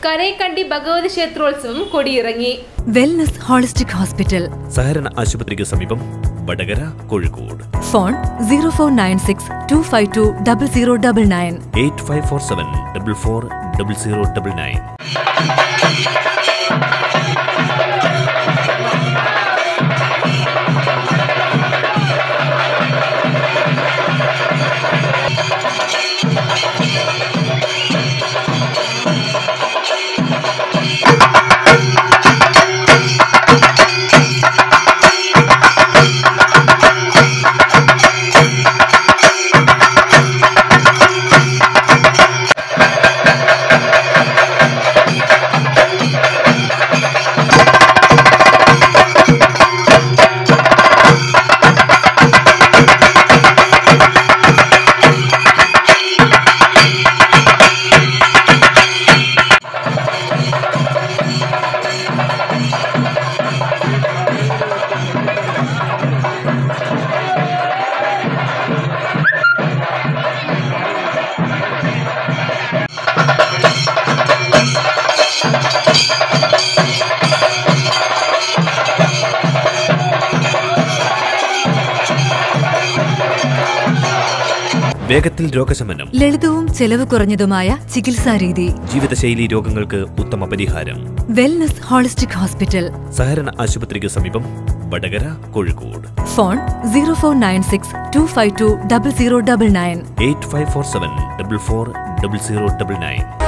കരൈക്കണ്ടി ഭഗവത ക്ഷേത്രോത്സവം കൊടിയിറങ്ങി. വെൽനസ് ഹോളിസ്റ്റിക് ഹോസ്പിറ്റൽ, സഹകരണ ആശുപത്രിക്ക് സമീപം, വടകര, കോഴിക്കോട്. ഫോൺ 0496 252 0099 8547 44 0099. വേഗത്തിൽ രോഗശമനം, ലളിതവും ചെലവ് കുറഞ്ഞതുമായ ചികിത്സാരീതി, ജീവിതശൈലി രോഗങ്ങൾക്ക് ഉത്തമ പരിഹാരം. വെൽനസ് ഹോളിസ്റ്റിക് ഹോസ്പിറ്റൽ, സഹകരണ ആശുപത്രിക്ക് സമീപം, വടകര, കോഴിക്കോട്. ഫോൺ 0496 252 0099 8547 44 0099.